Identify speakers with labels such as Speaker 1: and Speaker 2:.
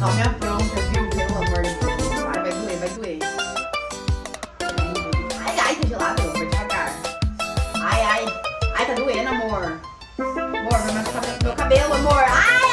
Speaker 1: passar unha pronta, viu? Pelo amor de Deus. Ai, vai doer, vai doer. Ai, ai, tá gelado, amor, devagar. Ai, ai. Ai, tá doendo, amor. Amor, vai machucar meu cabelo, amor. Ai!